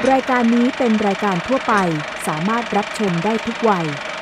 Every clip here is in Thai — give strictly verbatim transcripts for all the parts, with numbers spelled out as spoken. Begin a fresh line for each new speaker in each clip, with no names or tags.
รายการนี้เป็นรายการทั่วไปสามารถรับชมได้ทุกวัย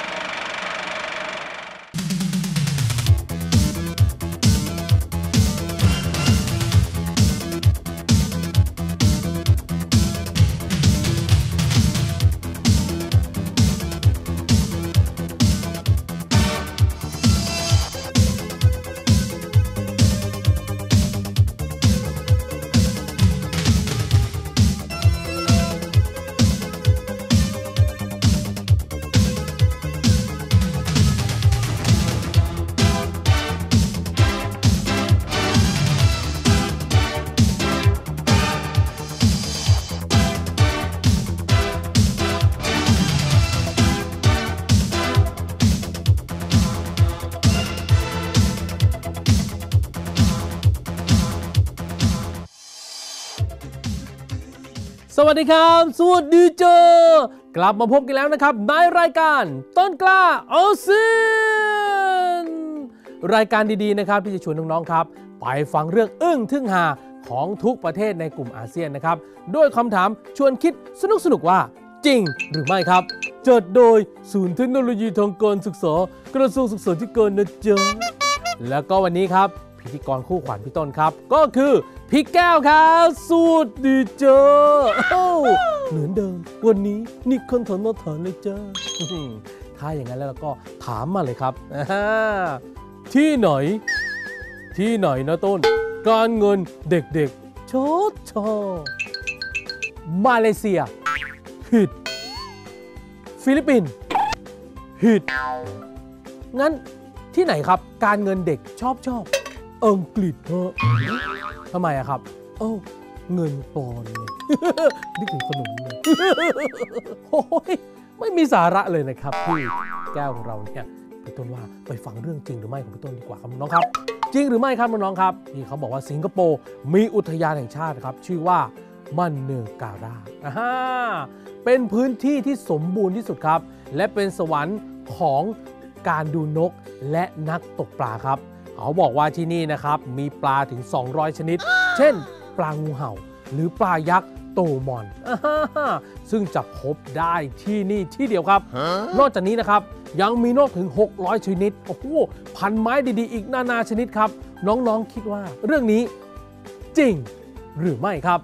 สวัสดีครับสวัสดีเจอกลับมาพบกันแล้วนะครับในรายการต้นกล้าอาเซียนรายการดีๆนะครับที่จะชวนน้องๆครับไปฟังเรื่องอึ้งทึ่งหาของทุกประเทศในกลุ่มอาเซียนนะครับด้วยคำถามชวนคิดสนุกๆว่าจริงหรือไม่ครับจัดโดยศูนย์เทคโนโลยีทางการศึกษากระทรวงศึกษาธิการนะจ๊ะแล้วก็วันนี้ครับพิธีกรคู่ขวัญพี่ต้นครับก็คือพี่แก้วครับสวัสดีเจ้าเหมือนเดิมวันนี้นี่คนถอนมาถอนเลยเจ้าถ้าอย่างนั้นแล้วก็ถามมาเลยครับที่ไหนที่ไหนนะต้นการเงินเด็กๆชดชอมาเลเซียผิดฟิลิปปินส์ผิดงั้นที่ไหนครับการเงินเด็กชอบชอบอังกฤษฮะทำไมอะครับโอ้เงินปอนด์เลยนึกถึงขนมเลยโอ้ยไม่มีสาระเลยนะครับพี่แก้วของเราเนี่ยพี่ต้นว่าไปฟังเรื่องจริงหรือไม่ของพี่ต้นดีกว่าครับน้องครับจริงหรือไม่ครับน้องครับนี่เขาบอกว่าสิงคโปร์มีอุทยานแห่งชาติครับชื่อว่ามันเนการาอ่าเป็นพื้นที่ที่สมบูรณ์ที่สุดครับและเป็นสวรรค์ของการดูนกและนักตกปลาครับเขาบอกว่าที่นี่นะครับมีปลาถึงสองร้อยชนิดเช่นปลางูเห่าหรือปลายักษ์โตมอนซึ่งจะพบได้ที่นี่ที่เดียวครับนอกจากนี้นะครับยังมีนกถึงหกร้อยชนิดโอ้โหพันไม้ดีๆอีกนานาชนิดครับน้องๆคิดว่าเรื่องนี้จริงหรือไม่ครับ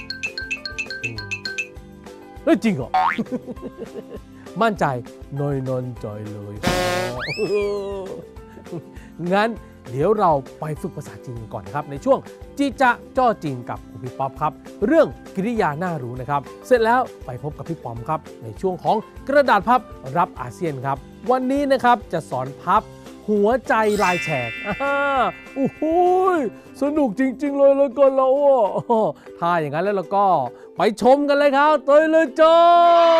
เฮ้ยจริงเหรอ มั่นใจน้อยนอนใจเลยงั้นเดี๋ยวเราไปฝึกภาษาจีนก่อนนะครับในช่วงจีจะจ้อจริงกับคุณพี่ป๊อปครับเรื่องกริยาน่ารู้นะครับเสร็จแล้วไปพบกับพี่ป๊อมครับในช่วงของกระดาษพับรับอาเซียนครับวันนี้นะครับจะสอนพับหัวใจลายแฉกโอ้โหสนุกจริงๆเลยแล้วก็เราถ้าอย่างนั้นแล้วเราก็ไปชมกันเลยครับเตยเลยจ้า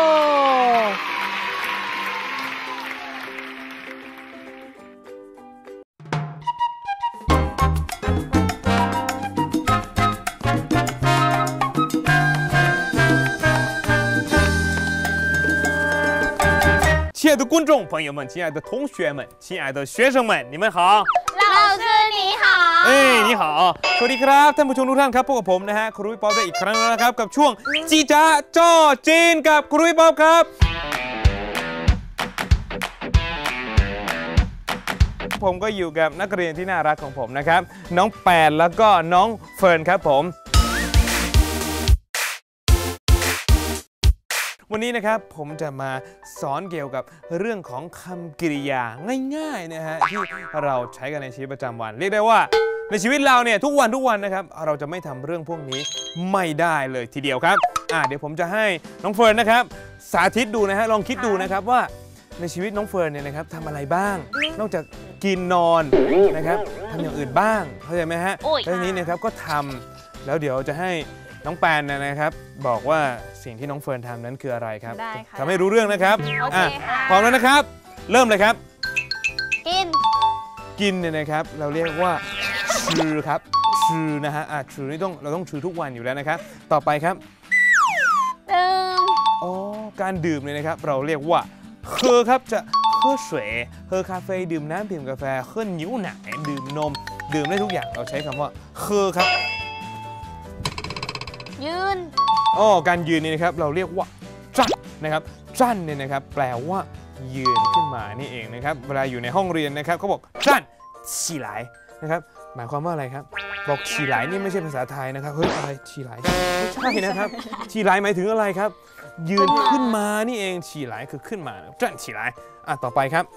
亲爱的观众朋友们，亲爱的同学们，亲爱的学生们，你们好。
老师你好。
เอ้ยนี่หาสวัสดีครับท่านผู้ชมทุกท่านครับพบกับผมนะฮะครูพี่ป๊อปได้อีกครั้งแล้วนะครับกับช่วงจีจ้าจ้อจีนกับครูพี่ป๊อปครับผมก็อยู่กับนักเรียนที่น่ารักของผมนะครับน้องแปดแล้วก็น้องเฟิร์นครับผมวันนี้นะครับผมจะมาสอนเกี่ยวกับเรื่องของคำกริยาง่ายๆนะฮะที่เราใช้กันในชีวิตประจำวันเรียกได้ว่าในชีวิตเราเนี่ยทุกวันทุกวันนะครับเราจะไม่ทำเรื่องพวกนี้ไม่ได้เลยทีเดียวครับอ่าเดี๋ยวผมจะให้น้องเฟิร์นนะครับสาธิตดูนะฮะลองคิดดูนะครับว่าในชีวิตน้องเฟิร์นเนี่ยนะครับทำอะไรบ้างนอกจากกินนอนนะครับทำอย่างอื่นบ้างเข้าใจไหมฮะแล้วทีนี้นะครับก็ทำแล้วเดี๋ยวจะให้น้องแปนนะครับบอกว่าสิ่งที่น้องเฟิร์นทำนั้นคืออะไรครับทำให้รู้เรื่องนะครับพร้อมแล้วนะครับเริ่มเลยครับ
กิน
กินเนี่ยนะครับเราเรียกว่าชื่อครับชื่อนะฮะอ่ะชื่อนี่ต้องเราต้องชื่อทุกวันอยู่แล้วนะครับต่อไปครับ
ดื่ม
อ๋อการดื่มเนี่ยนะครับเราเรียกว่าเคอครับจะเคอสวยเคอคาเฟ่ดื่มน้ำดื่มกาแฟเคอนิ้วหนักดื่มนมดื่มได้ทุกอย่างเราใช้คำว่าเคอครับ
ยืน
ออ๋อการยืนนี่นะครับเราเรียกว่าจั่นนะครับจั่นเนี่ยนะครับแปลว่ายืนขึ้นมานี่เองนะครับเวลาอยู่ในห้องเรียนนะครับเขาบอกจั่นฉี่ไหลนะครับหมายความว่าอะไรครับบอกฉี่ไหลนี่ไม่ใช่ภาษาไทยนะครับเฮ้ยอะไรฉี่ไหลไม่ใช่นะครับฉี่ไหลหมายถึงอะไรครับยืนขึ้นมานี่เองฉี่ไหลคือขึ้นมาจั่นฉี่ไหลอ่ะต่อไปครับ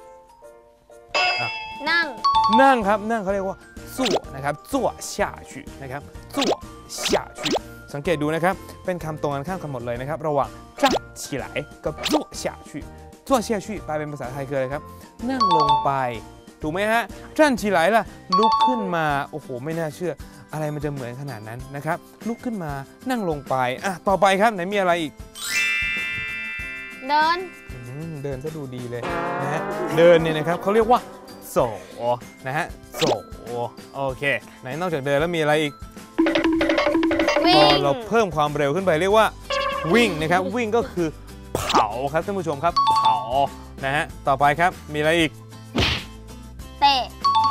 นั่ง
นั่งครับนั่งเขาเรียกว่า坐นะครับ坐下去นะครับ坐下去สังเกตดูนะครับเป็นคำตรงกันข้ามกันหมดเลยนะครับระหว่าง站起来กับ坐下去坐下去แปลเป็นภาษาไทยคืออะไรครับนั่งลงไปถูกไหมฮะ站起来ล่ะลุกขึ้นมาโอ้โหไม่น่าเชื่ออะไรมันจะเหมือนขนาดนั้นนะครับลุกขึ้นมานั่งลงไปอ่ะต่อไปครับไหนมีอะไรอีก
เดิน
เดินก็ดูดีเลยนะฮะเดินเนี่ยนะครับเขาเรียกว่าโซนะฮะโซโอเคไหนนอกจากเดินแล้วมีอะไรอีกพอเราเพิ่มความเร็วขึ้นไปเรียกว่าวิ่งนะครับวิ่งก็คือเผาครับท่านผู้ชมครับเผานะฮะต่อไปครับมีอะไรอีก
เตะ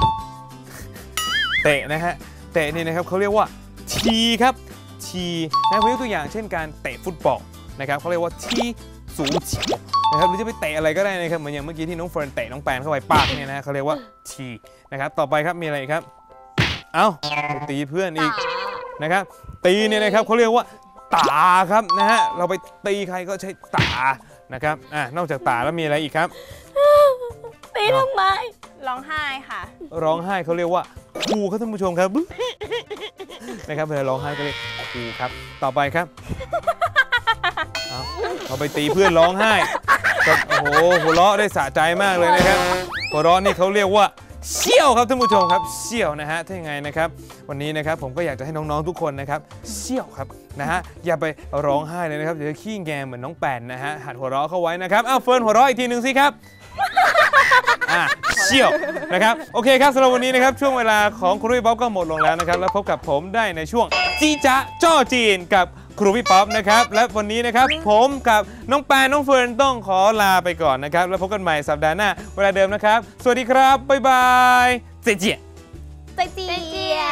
เตะนะฮะเตะนี่นะครับเขาเรียกว่าทีครับทีนะผมยกตัวอย่างเช่นการเตะฟุตบอลนะครับเขาเรียกว่าทีสูงเฉียวนะครับหรือจะไปเตะอะไรก็ได้นะครับเหมือนอย่างเมื่อกี้ที่น้องเฟิร์นเตะน้องแปนเข้าไปปากเนี่ยนะเขาเรียกว่าทีนะครับต่อไปครับมีอะไรครับเอ้าตีเพื่อนอีกนะครับตีเนี่ยนะครับเขาเรียกว่าตาครับนะฮะเราไปตีใครก็ใช้ตานะครับอ่ะนอกจากตาแล้วมีอะไรอีกครับ
ตีทำไมร้องไห้ค่ะ
ร้องไห้เขาเรียกว่าครูครับท่านผู้ชมครับนะครับเวลาร้องไห้ก็เรียกครูครับต่อไปครับเอาไปตีเพื่อนร้องไห้โอ้โหหัวเราะได้สะใจมากเลยนะครับหัวเราะนี่เขาเรียกว่าเชี่ยวครับท่านผู้ชมครับเชี่ยวนะฮะถ้ายังไงนะครับวันนี้นะครับผมก็อยากจะให้น้องๆทุกคนนะครับเชี่ยวครับนะฮะอย่าไปร้องไห้เลยนะครับเดี๋ยวขี้แงเหมือนน้องแปนนะฮะหัดหัวเราะเข้าไว้นะครับอ้าวเฟิร์นหัวเราะอีกทีหนึ่งสิครับอ่ะเชี่ยวนะครับโอเคครับสำหรับวันนี้นะครับช่วงเวลาของครูพี่ป๊อปก็หมดลงแล้วนะครับแล้วพบกับผมได้ในช่วงจีจ๊ะจ้อจีนกับครูพี่ป๊อปนะครับและวันนี้นะครับผมกับน้องแปนน้องเฟิร์นต้องขอลาไปก่อนนะครับแล้วพบกันใหม่สัปดาห์หน้าเวลาเดิมนะครับสวัสดีครับบ๊ายบายเจ๊เจี๊ย
เจ๊เจี๊ย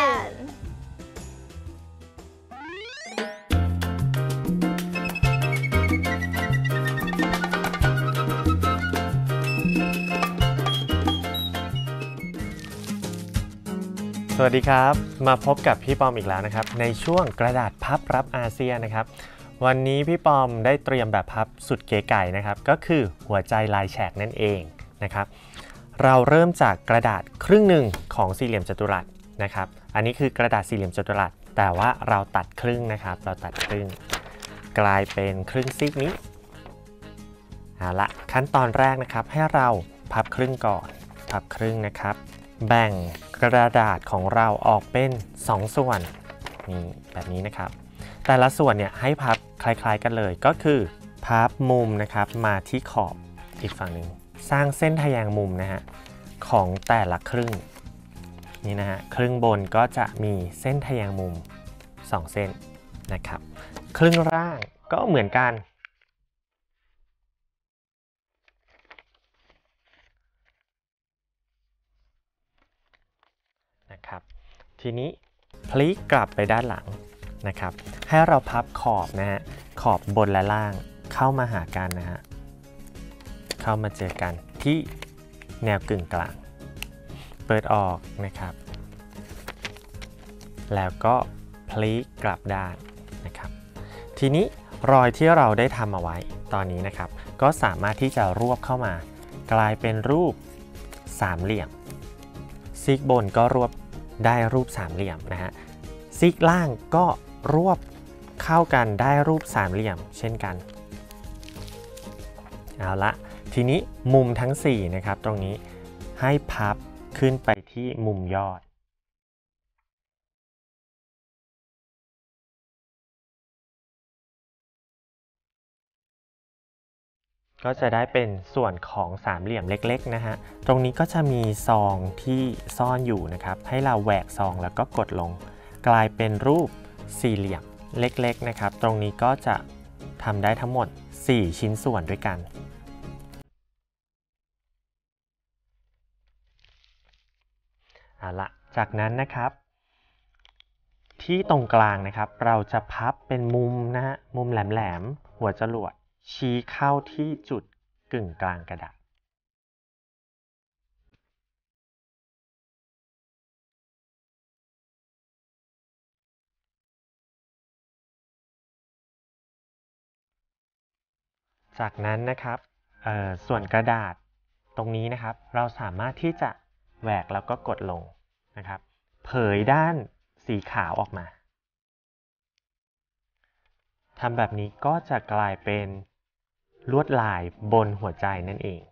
สวัสดีครับมาพบกับพี่ปอมอีกแล้วนะครับในช่วงกระดาษพับรับอาเซียนนะครับวันนี้พี่ปอมได้เตรียมแบบพับสุดเก๋ไก่นะครับก็คือหัวใจลายแฉกนั่นเองนะครับเราเริ่มจากกระดาษครึ่งหนึ่งของสี่เหลี่ยมจัตุรัสนะครับอันนี้คือกระดาษสี่เหลี่ยมจัตุรัสแต่ว่าเราตัดครึ่งนะครับเราตัดครึ่งกลายเป็นครึ่งซีกนี้เอาละขั้นตอนแรกนะครับให้เราพับครึ่งก่อนพับครึ่งนะครับแบ่งกระดาษของเราออกเป็นสองส่วนนี่แบบนี้นะครับแต่ละส่วนเนี่ยให้พับคล้ายๆกันเลยก็คือพับมุมนะครับมาที่ขอบอีกฝั่งหนึ่งสร้างเส้นทะแยงมุมนะฮะของแต่ละครึ่งนี่นะฮะครึ่งบนก็จะมีเส้นทะแยงมุมสองเส้นนะครับครึ่งล่างก็เหมือนกันนะครับทีนี้พลิกกลับไปด้านหลังนะครับให้เราพับขอบนะฮะขอบบนและล่างเข้ามาหากันนะฮะเข้ามาเจอกันที่แนวกึ่งกลางเปิดออกนะครับแล้วก็พลิกกลับด้านนะครับทีนี้รอยที่เราได้ทำเอาไว้ตอนนี้นะครับก็สามารถที่จะรวบเข้ามากลายเป็นรูปสามเหลี่ยมซีกบนก็รวบได้รูปสามเหลี่ยมนะฮะซีกล่างก็รวบเข้ากันได้รูปสามเหลี่ยมเช่นกันเอาละทีนี้มุมทั้งสี่นะครับตรงนี้ให้พับขึ้นไปที่มุมยอดก็จะได้เป็นส่วนของสามเหลี่ยมเล็กๆนะฮะตรงนี้ก็จะมีซองที่ซ่อนอยู่นะครับให้เราแหวกซองแล้วก็กดลงกลายเป็นรูปสี่เหลี่ยมเล็กๆนะครับตรงนี้ก็จะทำได้ทั้งหมดสี่ชิ้นส่วนด้วยกันเอาละจากนั้นนะครับทที่ตรงกลางนะครับเราจะพับเป็นมุมนะฮะมุมแหลมๆหัวจรวดชี้เข้าที่จุดกึ่งกลางกระดาษจากนั้นนะครับส่วนกระดาษตรงนี้นะครับเราสามารถที่จะแหวกแล้วก็กดลงนะครับเผยด้านสีขาวออกมาทำแบบนี้ก็จะกลายเป็นลวดลายบนหัวใจนั่นเอง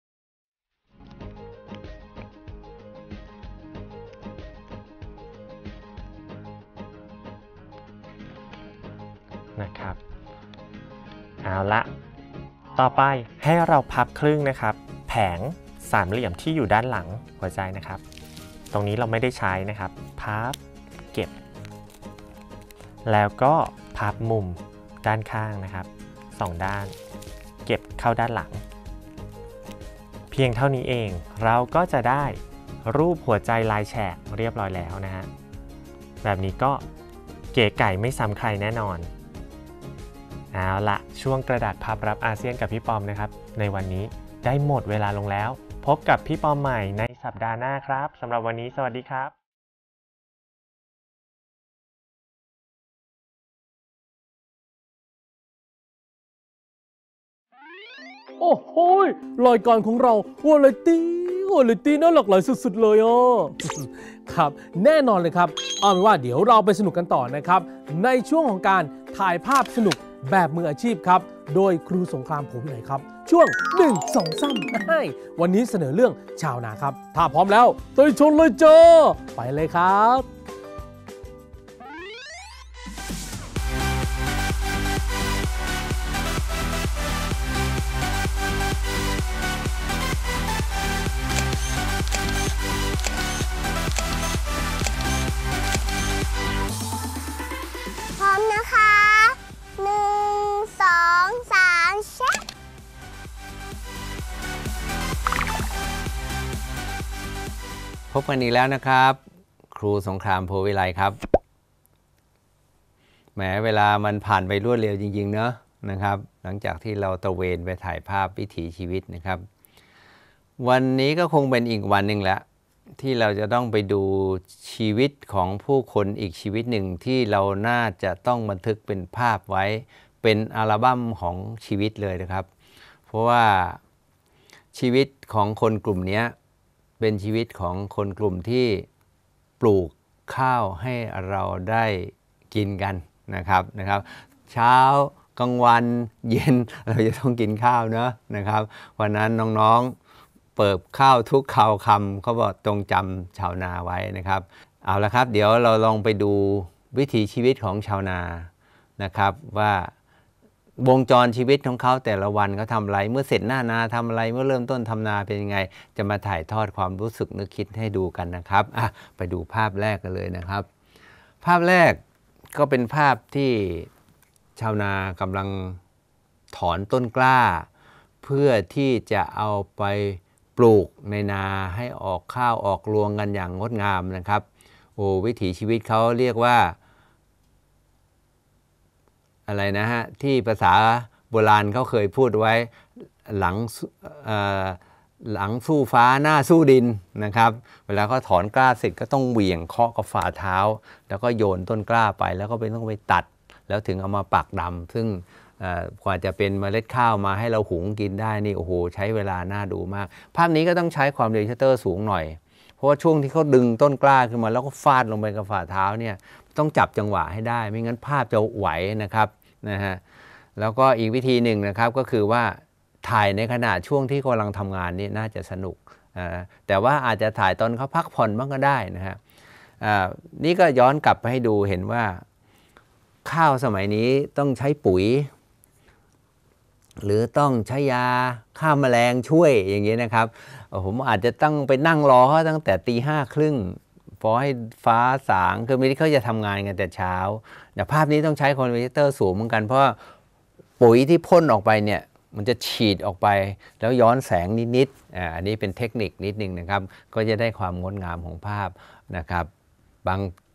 นะครับเอาละต่อไปให้เราพับครึ่งนะครับแผงสามเหลี่ยมที่อยู่ด้านหลังหัวใจนะครับตรงนี้เราไม่ได้ใช้นะครับพับเก็บแล้วก็พับมุมด้านข้างนะครับสองด้านเก็บเข้าด้านหลังเพียงเท่านี้เองเราก็จะได้รูปหัวใจลายแฉกเรียบร้อยแล้วนะฮะแบบนี้ก็เก๋ไก่ไม่ซ้ำใครแน่นอนเอาละช่วงกระดาษพับรับอาเซียนกับพี่ปอมนะครับในวันนี้ได้หมดเวลาลงแล้วพบกับพี่ปอมใหม่ในสัปดาห์หน้าครับสำหรับวันนี้สวัสดีครับ
โอ้โหรายการของเราวาไรตี้วาไรตี้น่าหลากหลายสุดๆเลยอ่ะ ครับแน่นอนเลยครับเอาเป็นว่าเดี๋ยวเราไปสนุกกันต่อนะครับในช่วงของการถ่ายภาพสนุกแบบมืออาชีพครับโดยครูสงครามผมหน่อยครับช่วงหนึ่ง สอง สามให้วันนี้เสนอเรื่องชาวนาครับถ้าพร้อมแล้วไปชนเลยเจ้าไปเลยครับ
พร้อมนะคะหนึ่งสองสามเช็ค
พบกันอีกแล้วนะครับครูสงครามโพวิไลครับแหมเวลามันผ่านไปรวดเร็วจริงๆเนอะนะครับหลังจากที่เราตระเวนไปถ่ายภาพวิถีชีวิตนะครับวันนี้ก็คงเป็นอีกวันหนึ่งแล้วที่เราจะต้องไปดูชีวิตของผู้คนอีกชีวิตหนึ่งที่เราน่าจะต้องบันทึกเป็นภาพไว้เป็นอัลบั้มของชีวิตเลยนะครับเพราะว่าชีวิตของคนกลุ่มนี้เป็นชีวิตของคนกลุ่มที่ปลูกข้าวให้เราได้กินกันนะครับนะครับเช้ากลางวันเย็นเราจะต้องกินข้าวเนอะนะครับวันนั้นน้องๆเปิบข้าวทุกคำคำเขาบอกตรงจำชาวนาไว้นะครับเอาละครับเดี๋ยวเราลองไปดูวิถีชีวิตของชาวนานะครับว่าวงจรชีวิตของเขาแต่ละวันเขาทำอะไรเมื่อเสร็จหน้านาทำอะไรเมื่อเริ่มต้นทำนาเป็นยังไงจะมาถ่ายทอดความรู้สึกนึกคิดให้ดูกันนะครับอ่ะไปดูภาพแรกกันเลยนะครับภาพแรกก็เป็นภาพที่ชาวนากำลังถอนต้นกล้าเพื่อที่จะเอาไปปลูกในนาให้ออกข้าวออกรวงกันอย่างงดงามนะครับโอ้วิถีชีวิตเขาเรียกว่าอะไรนะฮะที่ภาษาโบราณเขาเคยพูดไว้หลังหลังสู้ฟ้าหน้าสู้ดินนะครับเวลาเขาถอนกล้าเสร็จก็ต้องเหวี่ยงเคาะกับฝ่าเท้าแล้วก็โยนต้นกล้าไปแล้วก็ไปต้องไปตัดแล้วถึงเอามาปักดำซึ่งกว่าจะเป็นเมล็ดข้าวมาให้เราหุงกินได้นี่โอ้โหใช้เวลาน่าดูมากภาพนี้ก็ต้องใช้ความเร็วชัตเตอร์สูงหน่อยเพราะว่าช่วงที่เขาดึงต้นกล้าขึ้นมาแล้วก็ฟาดลงไปกับฝ่าเท้าเนี่ยต้องจับจังหวะให้ได้ไม่งั้นภาพจะไหวนะครับนะฮะแล้วก็อีกวิธีหนึ่งนะครับก็คือว่าถ่ายในขณะช่วงที่กำลังทำงานนี่น่าจะสนุกแต่ว่าอาจจะถ่ายตอนเขาพักผ่อนบ้างก็ได้นะฮะนี่ก็ย้อนกลับไปให้ดูเห็นว่าข้าวสมัยนี้ต้องใช้ปุ๋ยหรือต้องใช้ยาฆ่าแมลงช่วยอย่างนี้นะครับผมอาจจะต้องไปนั่งรอเขาตั้งแต่ตีห้าครึ่งพอให้ฟ้าสางคือไม่ได้เขาจะทำงานกันแต่เช้าแต่ภาพนี้ต้องใช้คอนเวอร์เตอร์สูงเหมือนกันเพราะปุ๋ยที่พ่นออกไปเนี่ยมันจะฉีดออกไปแล้วย้อนแสงนิดๆอ่าอันนี้เป็นเทคนิคนิดนึงนะครับก็จะได้ความงดงามของภาพนะครับบาง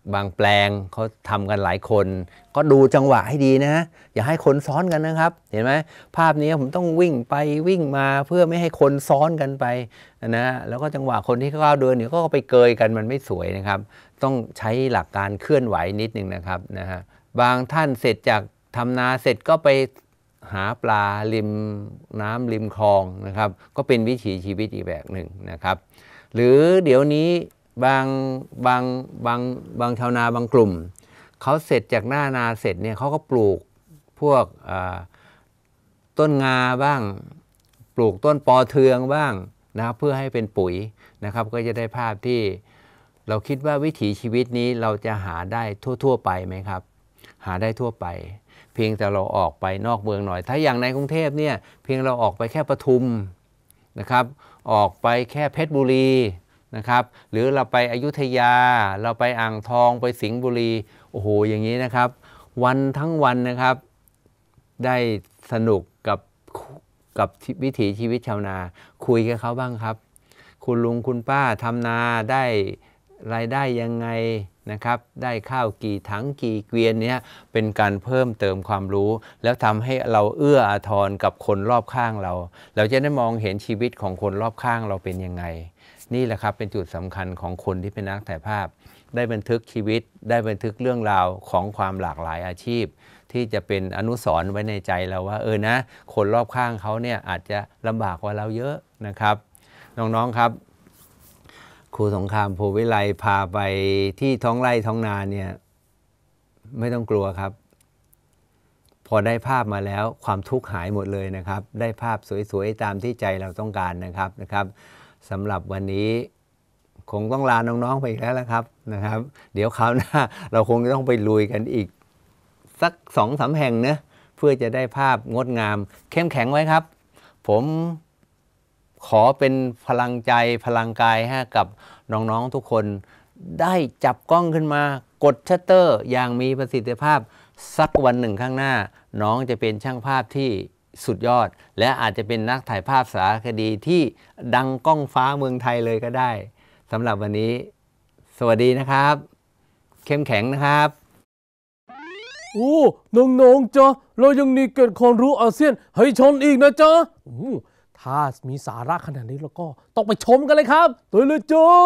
บางแปลงเขาทำกันหลายคนก็ดูจังหวะให้ดีนะอย่าให้คนซ้อนกันนะครับเห็นไหมภาพนี้ผมต้องวิ่งไปวิ่งมาเพื่อไม่ให้คนซ้อนกันไปนะแล้วก็จังหวะคนที่ก้าวเดินเนี่ยก็ไปเกยกันมันไม่สวยนะครับต้องใช้หลักการเคลื่อนไหวนิดนึงนะครับนะฮะบางท่านเสร็จจากทำนาเสร็จก็ไปหาปลาริมน้ำริมคลองนะครับก็เป็นวิถีชีวิตอีกแบบหนึ่งนะครับหรือเดี๋ยวนี้บางบางบางบางชาวนาบางกลุ่มเขาเสร็จจากหน้านาเสร็จเนี่ยเขาก็ปลูกพวกต้นงาบ้างปลูกต้นปอเทืองบ้างนะครับเพื่อให้เป็นปุ๋ยนะครับก็จะได้ภาพที่เราคิดว่าวิถีชีวิตนี้เราจะหาได้ทั่วๆไปไหมครับหาได้ทั่วไปเพียงแต่เราออกไปนอกเมืองหน่อยถ้าอย่างในกรุงเทพเนี่ยเพียงเราออกไปแค่ปทุมนะครับออกไปแค่เพชรบุรีนะครับหรือเราไปอยุธยาเราไปอ่างทองไปสิงห์บุรีโอ้โหอย่างนี้นะครับวันทั้งวันนะครับได้สนุกกับกับวิถีชีวิตชาวนาคุยกับเขาบ้างครับคุณลุงคุณป้าทำนาได้รายได้ยังไงนะครับได้ข้าวกี่ถังกี่เกวียนเนี้ยเป็นการเพิ่มเติมความรู้แล้วทำให้เราเอื้ออาทรกับคนรอบข้างเราเราจะได้มองเห็นชีวิตของคนรอบข้างเราเป็นยังไงนี่แหละครับเป็นจุดสำคัญของคนที่เป็นนักถ่ายภาพได้บันทึกชีวิตได้บันทึกเรื่องราวของความหลากหลายอาชีพที่จะเป็นอนุสรณ์ไว้ในใจเราว่าเออนะคนรอบข้างเขาเนี่ยอาจจะลำบากกว่าเราเยอะนะครับน้องๆครับครูสงครามโพวิไลพาไปที่ท้องไร่ท้องนาเนี่ยไม่ต้องกลัวครับพอได้ภาพมาแล้วความทุกข์หายหมดเลยนะครับได้ภาพสวยๆตามที่ใจเราต้องการนะครับนะครับสำหรับวันนี้คงต้องลาน้องๆไปอีกแล้วละครับนะครับเดี๋ยวคราวหน้าเราคงจะต้องไปลุยกันอีกสักสองสามแห่งนะเพื่อจะได้ภาพงดงามเข้มแข็งไว้ครับผมขอเป็นพลังใจพลังกายให้กับน้องๆทุกคนได้จับกล้องขึ้นมากดชัตเตอร์อย่างมีประสิทธิภาพสักวันหนึ่งข้างหน้าน้องจะเป็นช่างภาพที่สุดยอดและอาจจะเป็นนักถ่ายภาพสารคดีที่ดังก้องฟ้าเมืองไทยเลยก็ได้สำหรับวันนี้สวัสดีนะครับเข้มแข็งนะครับ
โอ้น้องๆจ๊ะเรายังมีเกร็ดความรู้อาเซียนให้ชมอีกนะจ๊ะโอ้ถ้ามีสาระขนาดนี้แล้วก็ต้องไปชมกันเลยครับตัวเลยจ้า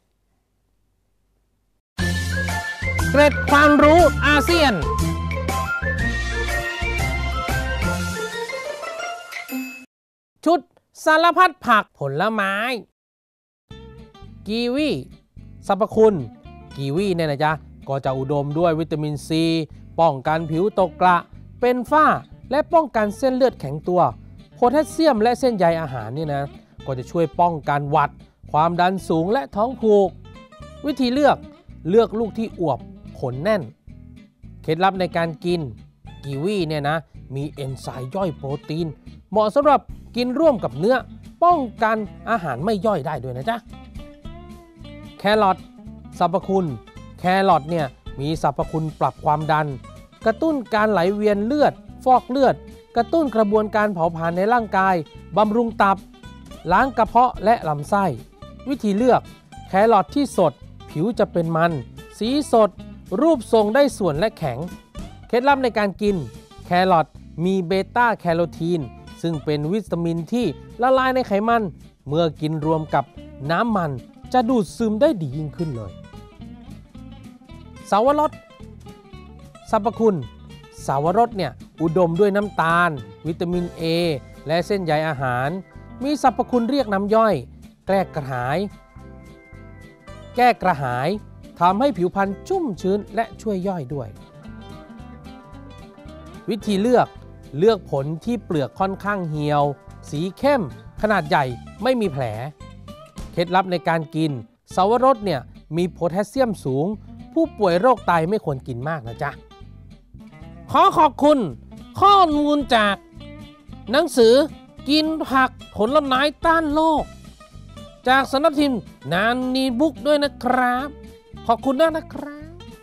เกร็ดความรู้อาเซียนชุดสารพัดผักผลไม้กีวีสรรพคุณกีวีเนี่ยนะจ๊ะก็จะอุดมด้วยวิตามินซีป้องกันผิวตกกระเป็นฝ้าและป้องกันเส้นเลือดแข็งตัวโพแทสเซียมและเส้นใยอาหารนี่นะก็จะช่วยป้องกันหวัดความดันสูงและท้องผูกวิธีเลือกเลือกลูกที่อวบขนแน่นเคล็ดลับในการกินกีวีเนี่ยนะมีเอนไซม์ย่อยโปรตีนเหมาะสำหรับกินร่วมกับเนื้อป้องกันอาหารไม่ย่อยได้ด้วยนะจ๊ะแครอทสรรพคุณแครอทเนี่ยมีสรรพคุณปรับความดันกระตุ้นการไหลเวียนเลือดฟอกเลือดกระตุ้นกระบวนการเผาผลาญในร่างกายบำรุงตับล้างกระเพาะและลำไส้วิธีเลือกแครอทที่สดผิวจะเป็นมันสีสดรูปทรงได้ส่วนและแข็งเคล็ดลับในการกินแครอทมีเบต้าแคโรทีนซึ่งเป็นวิตามินที่ละลายในไขมันเมื่อกินรวมกับน้ำมันจะดูดซึมได้ดียิ่งขึ้นเลยสาวรสสรรพคุณสาวรสเนี่ยอุดมด้วยน้ำตาลวิตามิน A และเส้นใยอาหารมีสรรพคุณเรียกน้ำย่อยแก้กระหายแก้กระหายทำให้ผิวพรรณชุ่มชื้นและช่วยย่อยด้วยวิธีเลือกเลือกผลที่เปลือกค่อนข้างเหี่ยวสีเข้มขนาดใหญ่ไม่มีแผลเคล็ดลับในการกินสาวรสเนี่ยมีโพแทสเซียมสูงผู้ป่วยโรคไตไม่ควรกินมากนะจ๊ะขอขอบคุณข้อมูลจากหนังสือกินผักผลไม้ต้านโรคจากสำนักพิมพ์นานนีบุ๊กด้วยนะครับขอบคุณมากนะครับ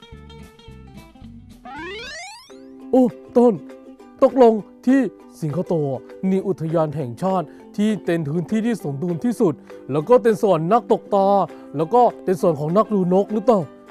โอ้ต้นตกลงที่สิงคโปร์มีอุทยานแห่งชาติที่เป็นพื้นที่ที่สมบูรณ์ที่สุดแล้วก็เป็นส่วนนักตกปลาแล้วก็เป็นส่วนของนักดูนกหรือเปล่า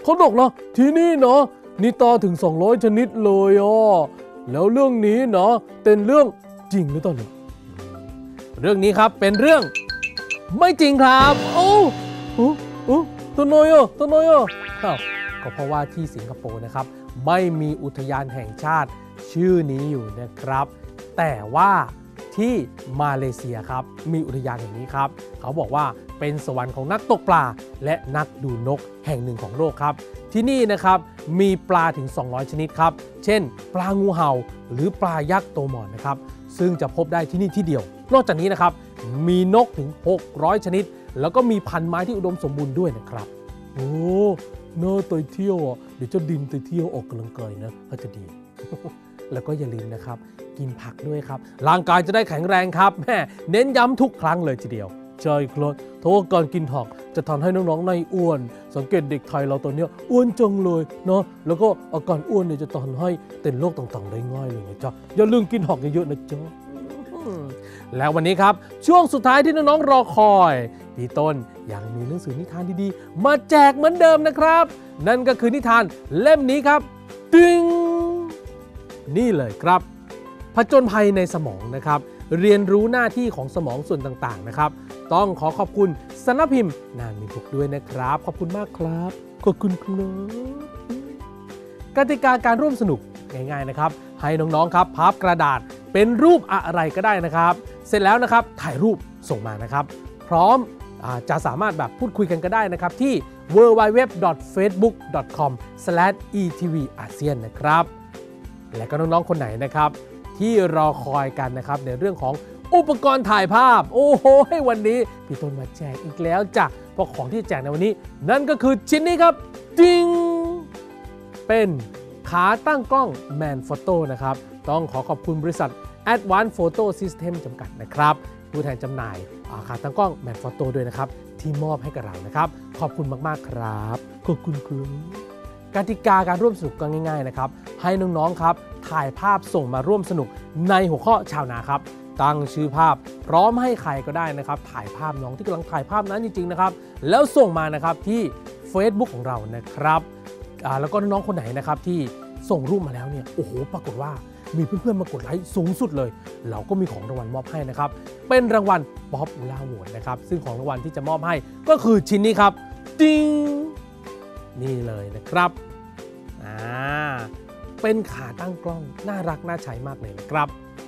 เขาบอกนะที่นี่เนาะนี่ตาถึงสองร้อยชนิดเลยอ่ะแล้วเรื่องนี้เนาะเป็นเรื่องจริงหรือตอนนี้เรื่องนี้ครับเป็นเรื่องไม่จริงครับโอ้โอ้โอ้ตัวน้อยอ่ะตัวน้อยอ่ะอ้าวก็เพราะว่าที่สิงคโปร์นะครับไม่มีอุทยานแห่งชาติชื่อนี้อยู่นะครับแต่ว่าที่มาเลเซียครับมีอุทยานแห่งนี้ครับเขาบอกว่าเป็นสวรรค์ของนักตกปลาและนักดูนกแห่งหนึ่งของโลกครับที่นี่นะครับมีปลาถึงสองร้อยชนิดครับเช่นปลางูเห่าหรือปลายักษ์โตหมอนนะครับซึ่งจะพบได้ที่นี่ที่เดียวนอกจากนี้นะครับมีนกถึงหกร้อยชนิดแล้วก็มีพันธุ์ไม้ที่อุดมสมบูรณ์ด้วยนะครับโอ้น่าไปเที่ยวอ่ะเดี๋ยวจะดินไปเที่ยวออกกำลังกายนะก็จะดี แล้วก็อย่าลืมนะครับกินผักด้วยครับร่างกายจะได้แข็งแรงครับแม่เน้นย้ำทุกครั้งเลยทีเดียวใช่ครับเพราะว่าการกินผักจะทำให้น้องๆในอ้วนสังเกตเด็กไทยเราตอนนี้อ้วนจังเลยเนาะแล้วก็อาการอ้วนเนี่ยจะทำให้เป็นโรคต่างๆได้ง่ายเลยนะจ๊ะอย่าลืมกินผักเยอะๆนะจ๊ะแล้ววันนี้ครับช่วงสุดท้ายที่น้องๆรอคอยพี่ต้นยังมีหนังสือนิทานดีๆมาแจกเหมือนเดิมนะครับนั่นก็คือนิทานเล่มนี้ครับตึงนี่เลยครับผจญภัยในสมองนะครับเรียนรู้หน้าที่ของสมองส่วนต่างๆนะครับต้องขอขอบคุณสำนักพิมพ์นานมีบุกด้วยนะครับขอบคุณมากครับขอบคุณครับกติกาการร่วมสนุกง่ายๆนะครับให้น้องๆครับพับกระดาษเป็นรูปอะไรก็ได้นะครับเสร็จแล้วนะครับถ่ายรูปส่งมานะครับพร้อมจะสามารถแบบพูดคุยกันก็ได้นะครับที่ ดับเบิลยู ดับเบิลยู ดับเบิลยู ดอท เฟซบุ๊ก ดอท คอม สแลช อี ที วี อาเซียน นะครับและก็น้องๆคนไหนนะครับที่รอคอยกันนะครับในเรื่องของอุปกรณ์ถ่ายภาพโอ้โหให้วันนี้พี่ต้นมาแจกอีกแล้วจ้ะเพราะของที่แจกในวันนี้นั่นก็คือชิ้นนี้ครับจิงเป็นขาตั้งกล้อง Manfrotto นะครับต้องขอขอบคุณบริษัท Advanced Photo System จำกัดนะครับผู้แทนจำหน่ายขาตั้งกล้อง Manfrotto ด้วยนะครับที่มอบให้กับเรานะครับขอบคุณมากๆครับขอบคุณครับกติกาการร่วมสนุกก็ง่ายๆนะครับให้น้องๆครับถ่ายภาพส่งมาร่วมสนุกในหัวข้อชาวนาครับตั้งชื่อภาพพร้อมให้ใครก็ได้นะครับถ่ายภาพน้องที่กำลังถ่ายภาพนั้นจริงๆนะครับแล้วส่งมานะครับที่ Facebook ของเรานะครับแล้วก็น้องๆคนไหนนะครับที่ส่งรูปมาแล้วเนี่ยโอ้โหปรากฏว่ามีเพื่อนๆมากดไลค์สูงสุดเลยเราก็มีของรางวัลมอบให้นะครับเป็นรางวัลป๊อปอูล่าโหวตนะครับซึ่งของรางวัลที่จะมอบให้ก็คือชิ้นนี้ครับติ๊งนี่เลยนะครับอ่าเป็นขาตั้งกล้องน่ารักน่าใช้มากเลยนะครับ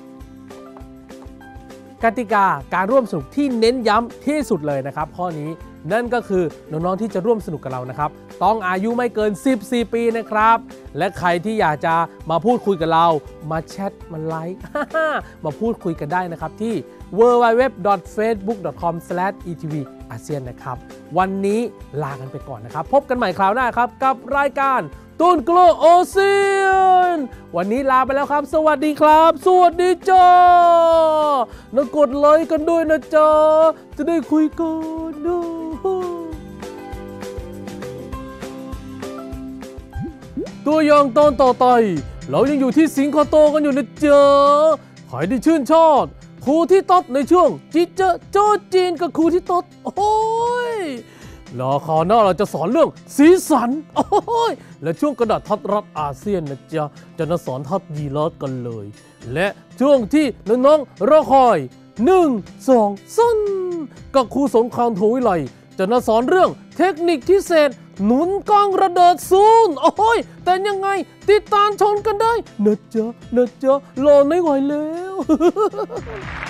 กติกาการร่วมสนุกที่เน้นย้ำที่สุดเลยนะครับข้อนี้นั่นก็คือน้องๆที่จะร่วมสนุกกับเรานะครับต้องอายุไม่เกินสิบสี่ปีนะครับและใครที่อยากจะมาพูดคุยกับเรามาแชทมาไลค์ มาพูดคุยกันได้นะครับที่ ดับเบิลยู ดับเบิลยู ดับเบิลยู ดอท เฟซบุ๊ก ดอท คอม สแลช อี ที วี อาเซียน นะครับวันนี้ลากันไปก่อนนะครับพบกันใหม่คราวหน้าครับกับรายการต้นกล้าอาเซียนวันนี้ลาไปแล้วครับสวัสดีครับสวัสดีจ้าแล้วกดไลค์กันด้วยนะจ๊ะจะได้คุยกันนะตัวอย่างตอนต่อไปเรายังอยู่ที่สิงคโปร์กันอยู่นะจ๊ะใครที่ชื่นชอบครูที่ต๊ดในช่วงจิเจโจจีนกับครูที่ต๊ดโอ้ยแล้วคราวหน้าเราจะสอนเรื่องสีสันโอ้ยและช่วงกระดาษทัดรัดอาเซียนนะจ๊ะจะมาสอนทัดยีราฟกันเลยและช่วงที่น้องๆรอคอยหนึ่ง สอง สามกับครูสงครามโทวิไลจะมาสอนเรื่องเทคนิคพิเศษหนุนกล้องระเบิดซูมโอ้ยแต่ยังไงติดตามชมกันได้นะจ๊ะนะจ๊ะรอไม่ไหวแล้ว